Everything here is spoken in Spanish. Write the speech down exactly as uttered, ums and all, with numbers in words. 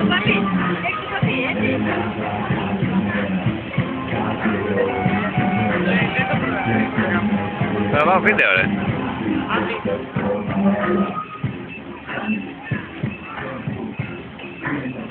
Papi, ecco papi, eh? Pero va a video, ¿eh? Ah, sì.